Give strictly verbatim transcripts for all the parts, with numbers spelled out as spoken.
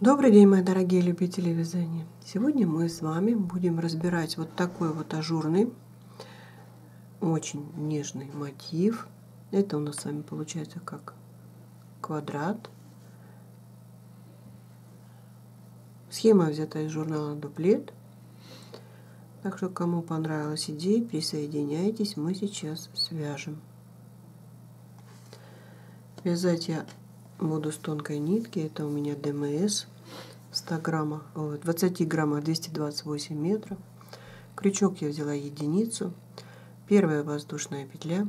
Добрый день, мои дорогие любители вязания! Сегодня мы с вами будем разбирать вот такой вот ажурный, очень нежный мотив. Это у нас с вами получается как квадрат. Схема взята из журнала Дуплет. Так что, кому понравилась идея, присоединяйтесь, мы сейчас свяжем. Вязать я буду с тонкой нитки. Это у меня ДМС. сто граммов, двадцать граммов, двести двадцать восемь метров. Крючок я взяла единицу. Первая воздушная петля.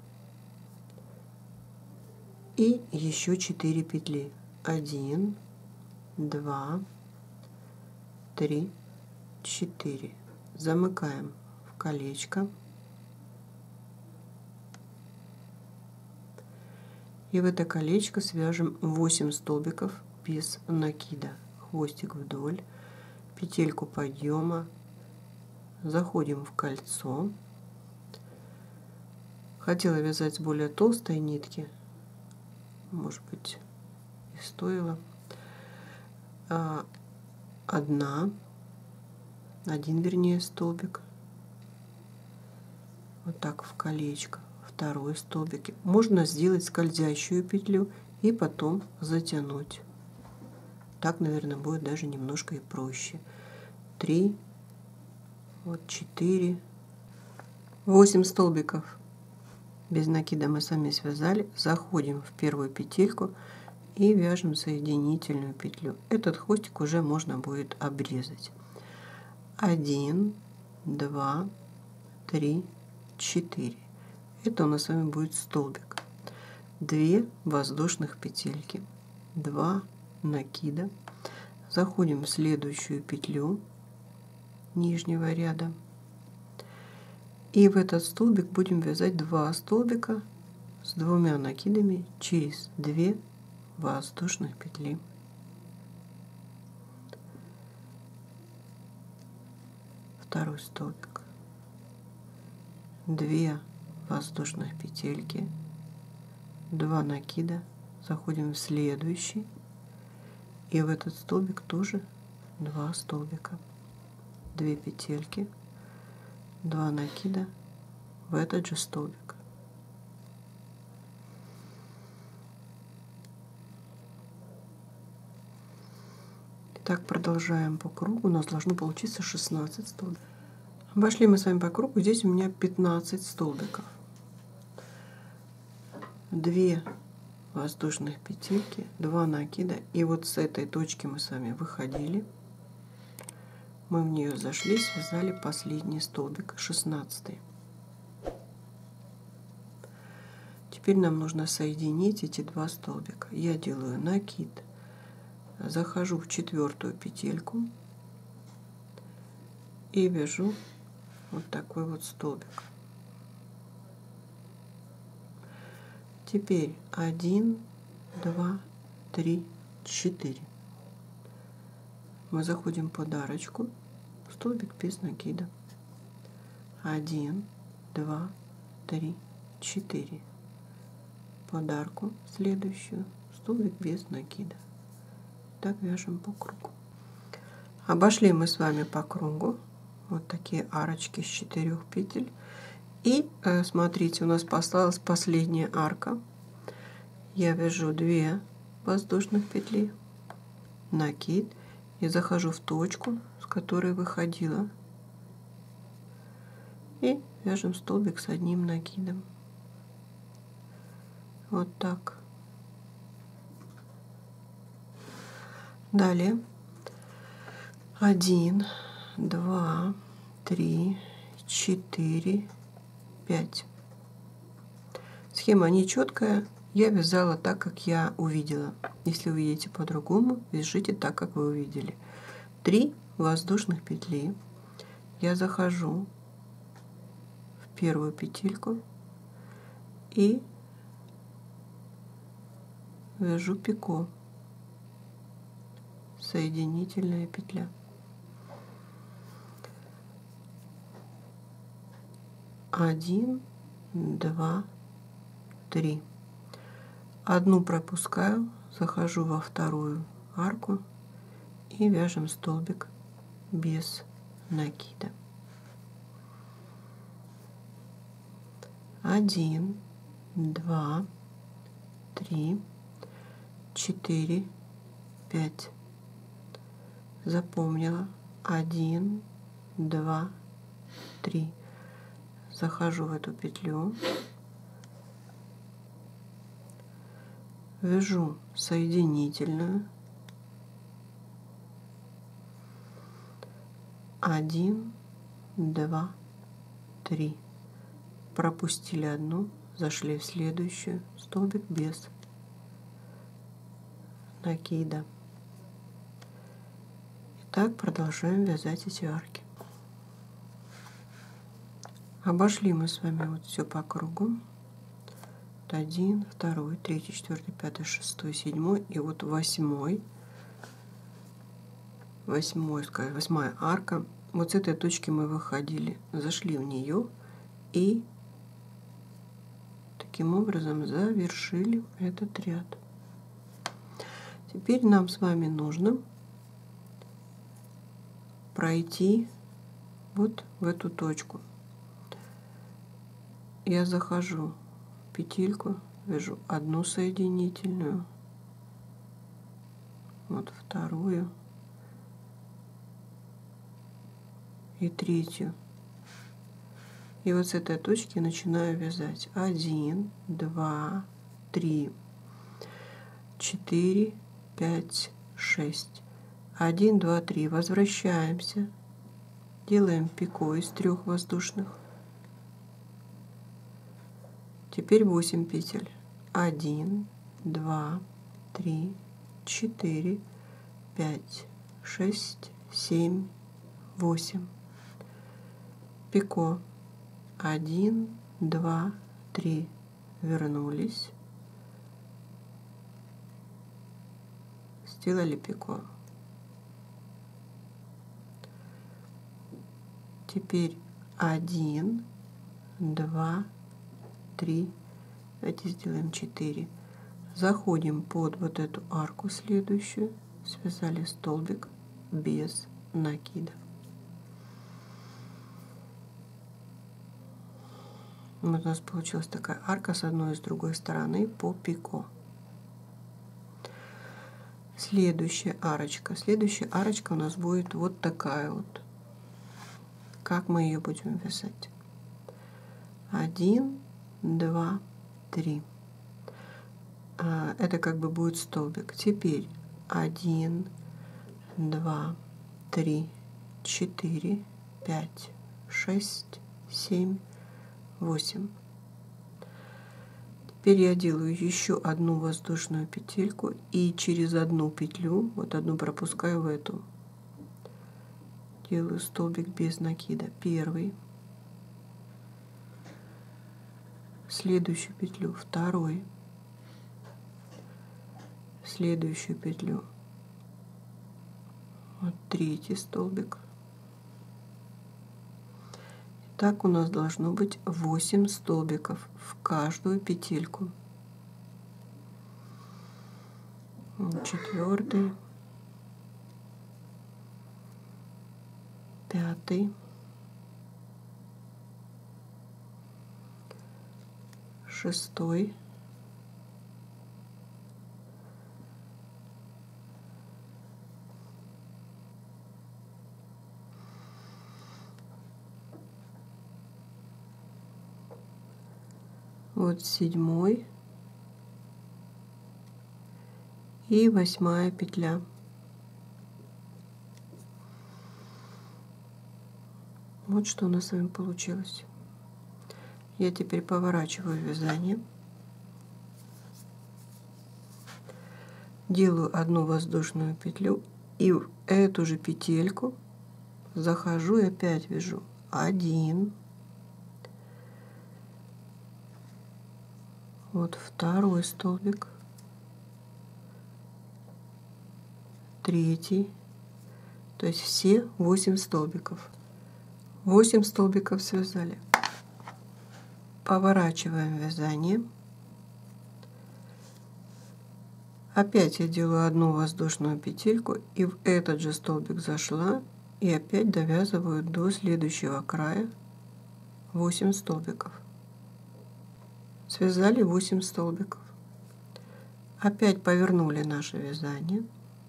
И еще четыре петли. один, два, три, четыре. Замыкаем в колечко. И в это колечко свяжем восемь столбиков без накида. Хвостик вдоль, петельку подъема, заходим в кольцо. Хотела вязать с более толстой нитки, может быть, и стоило. Одна, один, вернее, столбик, вот так в колечко, второй столбик. Можно сделать скользящую петлю и потом затянуть. Так, наверное, будет даже немножко и проще. Три, вот четыре, восемь столбиков без накида мы с вами связали. Заходим в первую петельку и вяжем соединительную петлю. Этот хвостик уже можно будет обрезать. Один, два, три, четыре. Это у нас с вами будет столбик. Две воздушных петельки. Два накида. Заходим в следующую петлю нижнего ряда. И в этот столбик будем вязать два столбика с двумя накидами через две воздушных петли. Второй столбик. Две воздушных петельки. Два накида. Заходим в следующий. И в этот столбик тоже два столбика. Две петельки. Два накида в этот же столбик. Так продолжаем по кругу. У нас должно получиться шестнадцать столбиков. Обошли мы с вами по кругу. Здесь у меня пятнадцать столбиков. Две воздушных петельки, два накида. И вот с этой точки мы с вами выходили. Мы в нее зашли, связали последний столбик, шестнадцатый. Теперь нам нужно соединить эти два столбика. Я делаю накид, захожу в четвертую петельку и вяжу вот такой вот столбик. Теперь один, два, три, четыре. Мы заходим под арочку, столбик без накида. Один, два, три, четыре. Под арку следующую, столбик без накида. Так вяжем по кругу. Обошли мы с вами по кругу вот такие арочки с четырех петель. И э, смотрите, у нас осталась последняя арка. Я вяжу две воздушных петли, накид, и захожу в точку, с которой выходила, и вяжем столбик с одним накидом. Вот так. Далее один, два, три, четыре, пять. Схема нечеткая. Я вязала так, как я увидела. Если вы видите по-другому, вяжите так, как вы увидели. Три воздушных петли. Я захожу в первую петельку и вяжу пико. Соединительная петля. Один, два, три. Одну пропускаю, захожу во вторую арку и вяжем столбик без накида. Один, два, три, четыре, пять. Запомнила. Один, два, три. Захожу в эту петлю, вяжу соединительную. Один, два, три. Пропустили одну, зашли в следующую, столбик без накида. И так продолжаем вязать эти арки. Обошли мы с вами вот все по кругу. Вот один, второй, третий, четвертый, пятый, шестой, седьмой и вот восьмой. Восьмой, восьмая арка. Вот с этой точки мы выходили, зашли в нее и таким образом завершили этот ряд. Теперь нам с вами нужно пройти вот в эту точку. Я захожу в петельку, вяжу одну соединительную, вот вторую и третью. И вот с этой точки начинаю вязать. Один, два, три, четыре, пять, шесть. Один, два, три. Возвращаемся. Делаем пико из трех воздушных. Теперь восемь петель. Один, два, три, четыре, пять, шесть, семь, восемь. Пико. Один, два, три. Вернулись. Сделали пико. Теперь один, два, три. Давайте сделаем четыре. Заходим под вот эту арку следующую. Связали столбик без накида. Вот у нас получилась такая арка с одной и с другой стороны по пико. Следующая арочка. Следующая арочка у нас будет вот такая вот. Как мы ее будем вязать? Один, два, три. Это как бы будет столбик. Теперь один, два, три, четыре, пять, шесть, семь, восемь. Теперь я делаю еще одну воздушную петельку и через одну петлю, вот одну пропускаю в эту, делаю столбик без накида. Первый, следующую петлю, второй, следующую петлю, вот третий столбик. Так у нас должно быть восемь столбиков в каждую петельку. Четвертый, пятый, шестой, вот седьмой и восьмая петля. Вот что у нас с вами получилось. Я теперь поворачиваю вязание, делаю одну воздушную петлю и в эту же петельку захожу и опять вяжу один, вот второй столбик, третий, то есть все восемь столбиков. восемь столбиков связали. Поворачиваем вязание. Опять я делаю одну воздушную петельку и в этот же столбик зашла и опять довязываю до следующего края восемь столбиков. Связали восемь столбиков. Опять повернули наше вязание.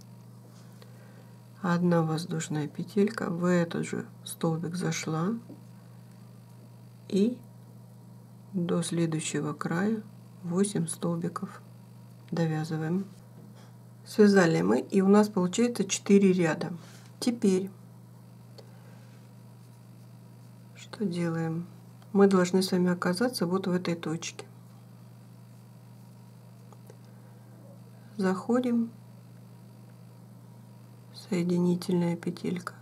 Одна воздушная петелька, в этот же столбик зашла и до следующего края восемь столбиков довязываем. Связали мы, и у нас получается четыре ряда. Теперь что делаем? Мы должны с вами оказаться вот в этой точке. Заходим, соединительная петелька,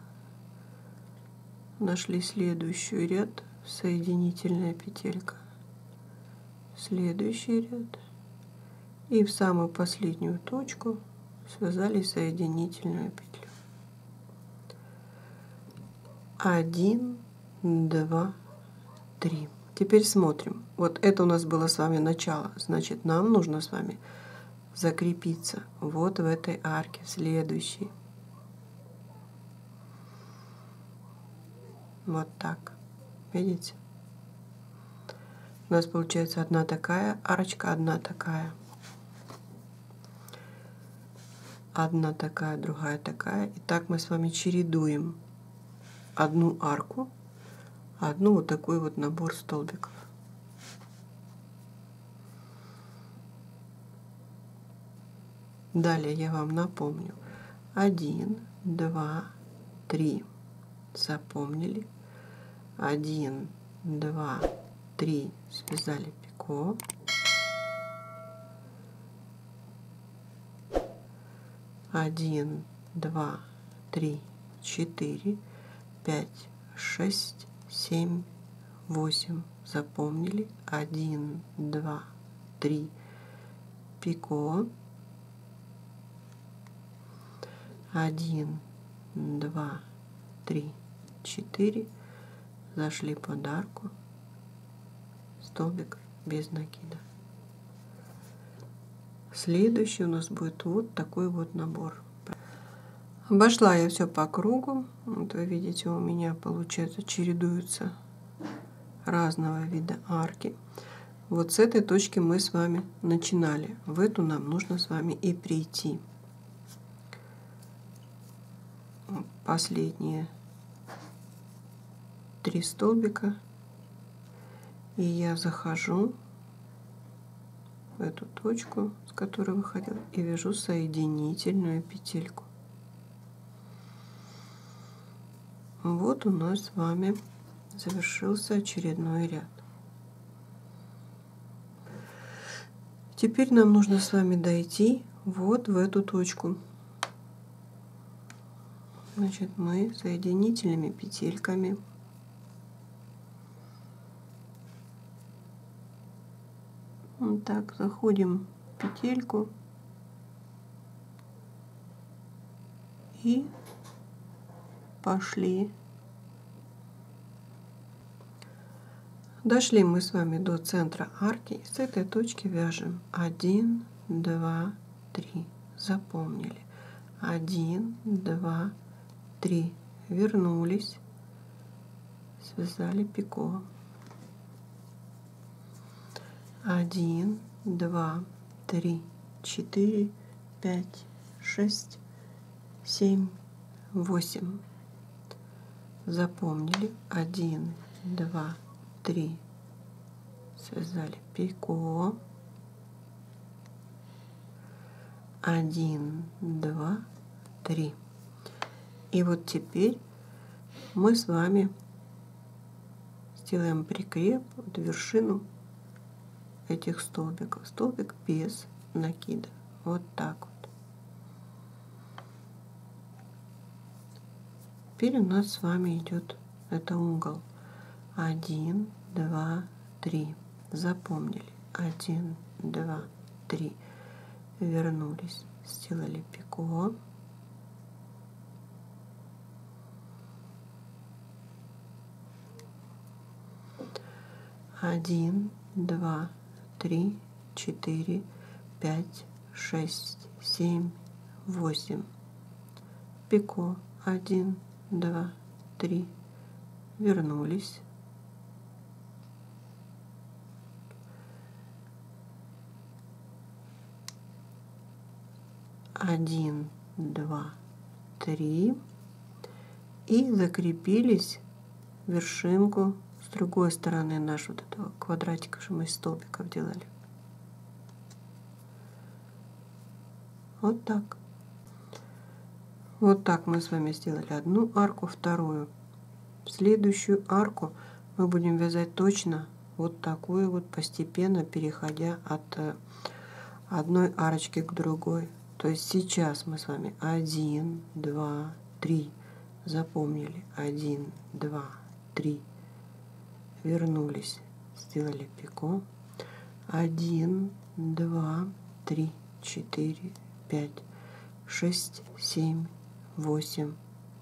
нашли следующий ряд, соединительная петелька, следующий ряд, и в самую последнюю точку связали соединительную петлю. Один, два, три. Теперь смотрим. Вот это у нас было с вами начало, значит, нам нужно с вами закрепиться вот в этой арке, следующей. Вот так. Видите? У нас получается одна такая арочка, одна такая. Одна такая, другая такая. И так мы с вами чередуем одну арку, одну вот такой вот набор столбиков. Далее я вам напомню. Один, два, три. Запомнили. Один, два, три. Связали пико. Один, два, три, четыре, пять, шесть, семь, восемь. Запомнили. Один, два, три. Пико. Один, два, три, четыре. Зашли под арку. Столбик без накида. Следующий у нас будет вот такой вот набор. Обошла я все по кругу. Вот вы видите, у меня получается чередуются разного вида арки. Вот с этой точки мы с вами начинали. В эту нам нужно с вами и прийти. Последние три столбика, и я захожу в эту точку, с которой выходила, и вяжу соединительную петельку. Вот у нас с вами завершился очередной ряд. Теперь нам нужно с вами дойти вот в эту точку. Значит, мы соединительными петельками вот так заходим в петельку и пошли. Дошли мы с вами до центра арки, и с этой точки вяжем один, два, три. Запомнили. Один, два, три. Вернулись, связали пико. Один, два, три, четыре, пять, шесть, семь, восемь. Запомнили. Один, два, три. Связали пико. Один, два, три. И вот теперь мы с вами сделаем прикреп в вершину этих столбиков. Столбик без накида. Вот так вот. Теперь у нас с вами идет это угол. Один, два, три. Запомнили. Один, два, три. Вернулись. Сделали пико. Один, два, три, четыре, пять, шесть, семь, восемь. Пико. один, два, три. Вернулись. один, два, три. И закрепились вершинку с другой стороны нашего вот этого квадратика, что мы из столбиков делали. Вот так. Вот так мы с вами сделали одну арку, вторую. Следующую арку мы будем вязать точно вот такую вот, постепенно переходя от одной арочки к другой. То есть сейчас мы с вами один, два, три. Запомнили. один, два, три. Вернулись. Сделали пико. один, два, три, четыре, пять, шесть, семь, восемь.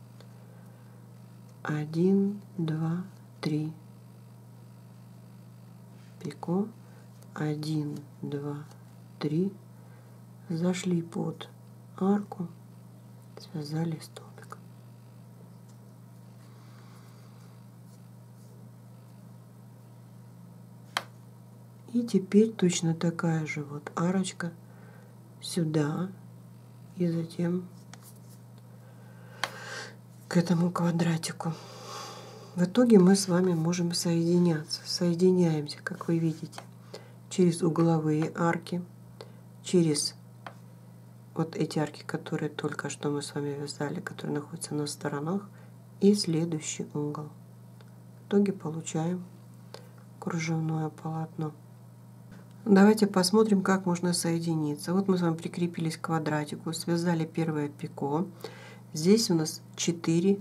один, два, три. Пико. один, два, три. Зашли под арку, связали столбик. И теперь точно такая же вот арочка сюда и затем к этому квадратику. В итоге мы с вами можем соединяться. Соединяемся, как вы видите, через угловые арки, через вот эти арки, которые только что мы с вами вязали, которые находятся на сторонах, и следующий угол. В итоге получаем кружевное полотно. Давайте посмотрим, как можно соединиться. Вот мы с вами прикрепились к квадратику, связали первое пико. Здесь у нас четыре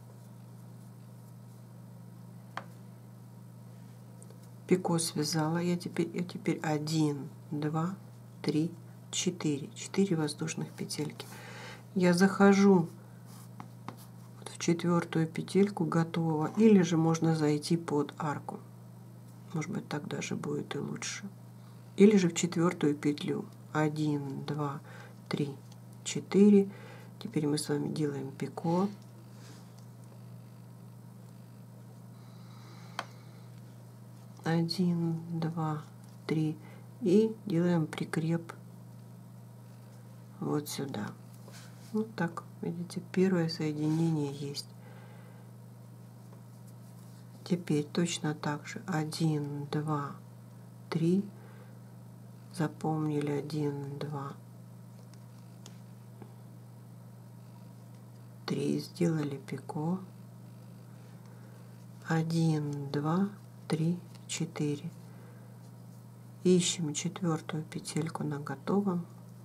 пико связала. Я теперь, я теперь один, два, три, четыре. четыре воздушных петельки. Я захожу в четвертую петельку готового, или же можно зайти под арку. Может быть, так даже будет и лучше. Или же в четвертую петлю. один, два, три, четыре. Теперь мы с вами делаем пико. один, два, три. И делаем прикреп вот сюда. Вот так, видите, первое соединение есть. Теперь точно так же один, два, три. Запомнили один, два, три. Сделали пико. один, два, три, четыре. Ищем четвертую петельку на готовом.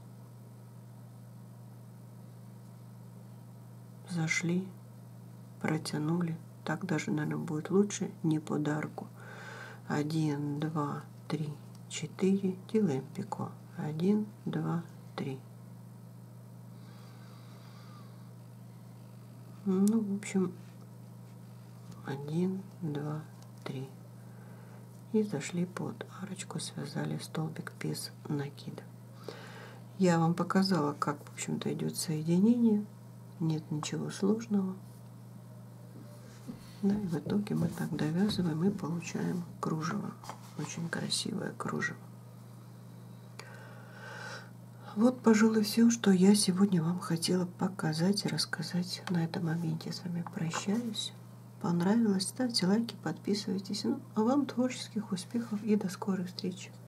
Зашли, протянули. Так даже, наверное, будет лучше, не под арку. один, два, три, четыре. Делаем пико. один, два, три. Ну, в общем, один, два, три. И зашли под арочку, связали столбик без накида. Я вам показала, как, в общем-то, идет соединение. Нет ничего сложного. Да, и в итоге мы так довязываем и получаем кружево. Очень красивое кружево. Вот, пожалуй, все, что я сегодня вам хотела показать и рассказать. На этом моменте с вами прощаюсь. Понравилось? Ставьте лайки, подписывайтесь. Ну, а вам творческих успехов и до скорой встречи.